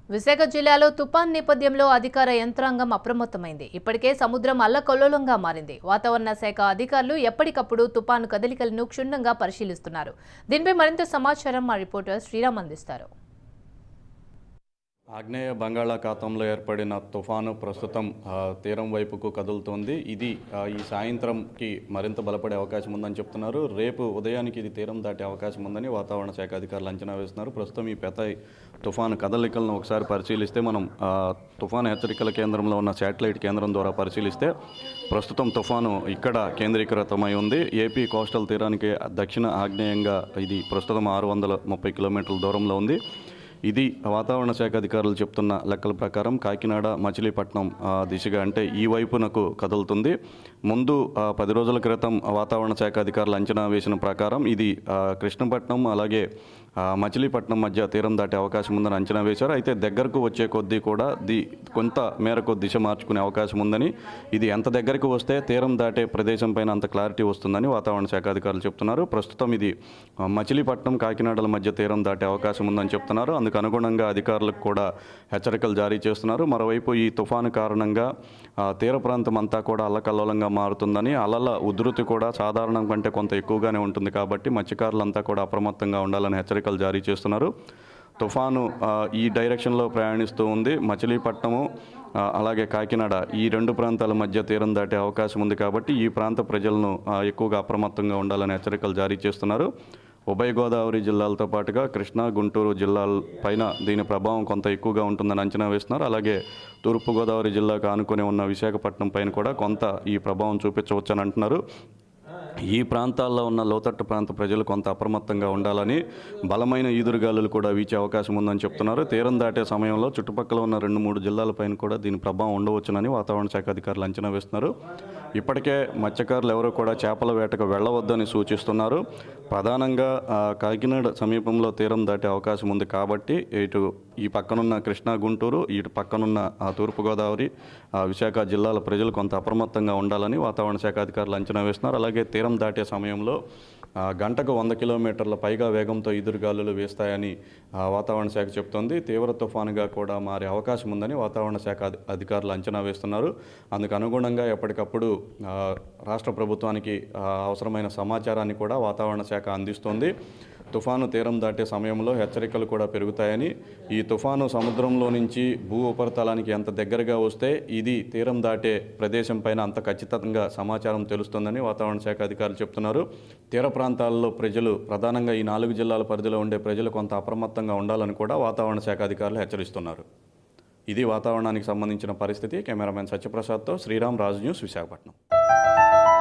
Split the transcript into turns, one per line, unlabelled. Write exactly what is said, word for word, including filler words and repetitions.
విశాఖ జిల్లాలో తుపాన్ నేపథ్యంలో అధికార యంత్రాంగం అప్రమత్తమైంది. ఇప్పటికే సముద్రం అల్లకల్లోలంగా మారింది. వాతావరణ శాఖ అధికారులు ఎప్పటికప్పుడు తుపాను కదలికలను క్షుణ్ణంగా పరిశీలిస్తున్నారు. దీనిపై మరింత సమాచారం మా రిపోర్టర్ శ్రీరామ్ అందిస్తారు.
ఆగ్నేయ బంగాళాఖాతంలో ఏర్పడిన తుఫాను ప్రస్తుతం తీరం వైపుకు కదులుతోంది. ఇది ఈ సాయంత్రంకి మరింత బలపడే అవకాశం ఉందని చెప్తున్నారు. రేపు ఉదయానికి ఇది తీరం దాటే అవకాశం ఉందని వాతావరణ శాఖ అధికారులు అంచనా వేస్తున్నారు. ప్రస్తుతం ఈ పెథాయ్ తుఫాను కదలికలను ఒకసారి పరిశీలిస్తే మనం తుఫాను హెచ్చరికల కేంద్రంలో ఉన్న శాటిలైట్ కేంద్రం ద్వారా పరిశీలిస్తే ప్రస్తుతం తుఫాను ఇక్కడ కేంద్రీకృతమై ఉంది. ఏపీ కోస్టల్ తీరానికి దక్షిణ ఆగ్నేయంగా ఇది ప్రస్తుతం ఆరు వందల ముప్పై కిలోమీటర్ల దూరంలో ఉంది. ఇది వాతావరణ శాఖ అధికారులు చెప్తున్న లెక్కల ప్రకారం కాకినాడ మచిలీపట్నం దిశగా అంటే ఈ వైపునకు కదులుతుంది. ముందు పది రోజుల క్రితం వాతావరణ శాఖ అధికారులు అంచనా వేసిన ప్రకారం ఇది కృష్ణపట్నం అలాగే మచిలీపట్నం మధ్య తీరం దాటే అవకాశం ఉందని అంచనా వేశారు. అయితే దగ్గరకు వచ్చే కొద్దీ కూడా ది కొంత మేరకు దిశ మార్చుకునే అవకాశం ఉందని, ఇది ఎంత దగ్గరకు వస్తే తీరం దాటే ప్రదేశం పైన అంత క్లారిటీ వస్తుందని వాతావరణ శాఖ అధికారులు చెప్తున్నారు. ప్రస్తుతం ఇది మచిలీపట్నం కాకినాడల మధ్య తీరం దాటే అవకాశం ఉందని చెప్తున్నారు. అందుకు అనుగుణంగా అధికారులకు కూడా హెచ్చరికలు జారీ చేస్తున్నారు. మరోవైపు ఈ తుఫాను కారణంగా తీర ప్రాంతం అంతా కూడా అల్లకల్లోలంగా మారుతుందని, అలల ఉధృతి కూడా సాధారణం కంటే కొంత ఎక్కువగానే ఉంటుంది కాబట్టి మత్స్యకారులంతా కూడా అప్రమత్తంగా ఉండాలని హెచ్చరికలు జారీ చేస్తున్నారు. తుఫాను ఈ డైరెక్షన్లో ప్రయాణిస్తూ ఉంది. మచిలీపట్నము అలాగే కాకినాడ ఈ రెండు ప్రాంతాల మధ్య తీరం దాటే అవకాశం ఉంది కాబట్టి ఈ ప్రాంత ప్రజలను ఎక్కువగా అప్రమత్తంగా ఉండాలని హెచ్చరికలు జారీ చేస్తున్నారు. ఉభయ గోదావరి జిల్లాలతో పాటుగా కృష్ణా గుంటూరు జిల్లాల పైన దీని ప్రభావం కొంత ఎక్కువగా ఉంటుందని అంచనా వేస్తున్నారు. అలాగే తూర్పుగోదావరి జిల్లాకు ఆనుకుని ఉన్న విశాఖపట్నం పైన కూడా కొంత ఈ ప్రభావం చూపించవచ్చని అంటున్నారు. ఈ ప్రాంతాల్లో ఉన్న లోతట్టు ప్రాంత ప్రజలు కొంత అప్రమత్తంగా ఉండాలని, బలమైన ఈదురుగాలులు కూడా వీచే అవకాశం ఉందని చెప్తున్నారు. తీరం దాటే సమయంలో చుట్టుపక్కల ఉన్న రెండు మూడు జిల్లాలపైన కూడా దీని ప్రభావం ఉండవచ్చునని వాతావరణ శాఖ అధికారులు అంచనా వేస్తున్నారు. ఇప్పటికే మత్స్యకారులు ఎవరూ కూడా చేపల వేటకు వెళ్ళవద్దని సూచిస్తున్నారు. ప్రధానంగా కాకినాడ సమీపంలో తీరం దాటే అవకాశం ఉంది కాబట్టి ఇటు ఈ పక్కనున్న కృష్ణా గుంటూరు ఇటు పక్కనున్న తూర్పుగోదావరి విశాఖ జిల్లాల ప్రజలు కొంత అప్రమత్తంగా ఉండాలని వాతావరణ శాఖ అధికారులు అంచనా వేస్తున్నారు. అలాగే తీరం దాటే సమయంలో గంటకు వంద కిలోమీటర్ల పైగా వేగంతో ఈదురుగాలులు వేస్తాయని వాతావరణ శాఖ చెబుతోంది. తీవ్ర తుఫానుగా కూడా మారే అవకాశం ఉందని వాతావరణ శాఖ అధికారులు అంచనా వేస్తున్నారు. అందుకు అనుగుణంగా ఎప్పటికప్పుడు రాష్ట్ర ప్రభుత్వానికి అవసరమైన సమాచారాన్ని కూడా వాతావరణ శాఖ అందిస్తోంది. తుఫాను తీరం దాటే సమయంలో హెచ్చరికలు కూడా పెరుగుతాయని, ఈ తుఫాను సముద్రంలో నుంచి భూ ఉపరితలానికి ఎంత దగ్గరగా వస్తే ఇది తీరం దాటే ప్రదేశం పైన అంత ఖచ్చితంగా సమాచారం తెలుస్తుందని వాతావరణ శాఖ అధికారులు చెప్తున్నారు. తీర ప్రాంతాల్లో ప్రజలు ప్రధానంగా ఈ నాలుగు జిల్లాల పరిధిలో ఉండే ప్రజలు కొంత అప్రమత్తంగా ఉండాలని కూడా వాతావరణ శాఖ అధికారులు హెచ్చరిస్తున్నారు. ఇది వాతావరణానికి సంబంధించిన పరిస్థితి. కెమెరామెన్ సత్యప్రసాద్తో శ్రీరామ్, రాజ్ న్యూస్, విశాఖపట్నం.